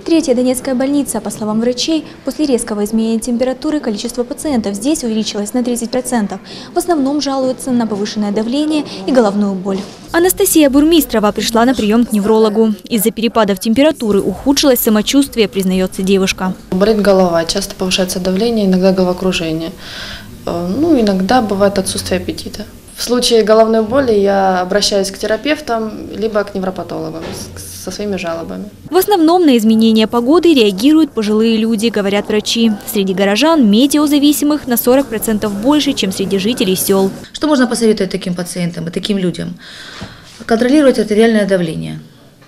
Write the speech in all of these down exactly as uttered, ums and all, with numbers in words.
Третья Донецкая больница. По словам врачей, после резкого изменения температуры количество пациентов здесь увеличилось на тридцать процентов. В основном жалуются на повышенное давление и головную боль. Анастасия Бурмистрова пришла на прием к неврологу. Из-за перепадов температуры ухудшилось самочувствие, признается девушка. Болит голова, часто повышается давление, иногда головокружение. Ну, иногда бывает отсутствие аппетита. В случае головной боли я обращаюсь к терапевтам, либо к невропатологам со своими жалобами. В основном на изменения погоды реагируют пожилые люди, говорят врачи. Среди горожан метеозависимых на сорок процентов больше, чем среди жителей сел. Что можно посоветовать таким пациентам и таким людям? Контролировать артериальное давление.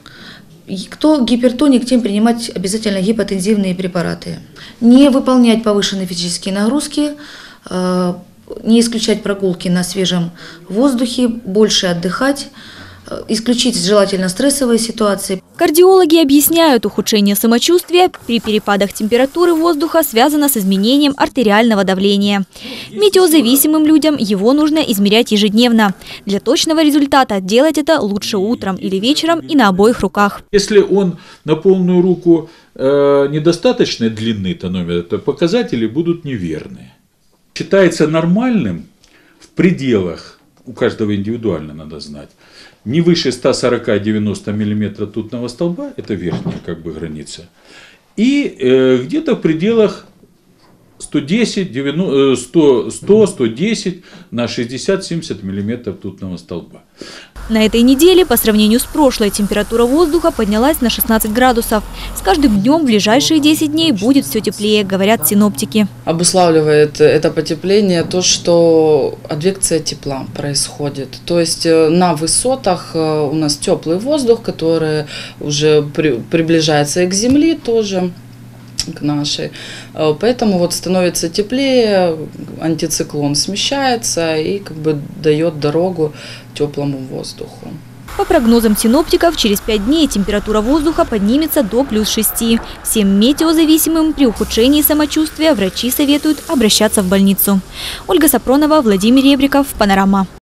Кто гипертоник, тем принимать обязательно гипотензивные препараты. Не выполнять повышенные физические нагрузки, не исключать прогулки на свежем воздухе, больше отдыхать, исключить желательно стрессовые ситуации. Кардиологи объясняют, ухудшение самочувствия при перепадах температуры воздуха связано с изменением артериального давления. Метеозависимым людям его нужно измерять ежедневно. Для точного результата делать это лучше утром или вечером и на обоих руках. Если он на полную руку э, недостаточной длины тонометра, то показатели будут неверные. Считается нормальным в пределах, у каждого индивидуально надо знать, не выше ста сорока — девяноста миллиметров ртутного столба, это верхняя как бы граница, и э, где-то в пределах сто десять, девяносто, сто, сто, сто десять на шестьдесят — семьдесят миллиметров ртутного столба. На этой неделе по сравнению с прошлой температура воздуха поднялась на шестнадцать градусов. С каждым днем в ближайшие десять дней будет все теплее, говорят синоптики. Обуславливает это потепление то, что адвекция тепла происходит. То есть на высотах у нас теплый воздух, который уже при, приближается и к земле тоже, к нашей. Поэтому вот становится теплее, антициклон смещается и как бы дает дорогу теплому воздуху. По прогнозам синоптиков, через пять дней температура воздуха поднимется до плюс шести. Всем метеозависимым при ухудшении самочувствия врачи советуют обращаться в больницу. Ольга Сапронова, Владимир Ребриков, Панорама.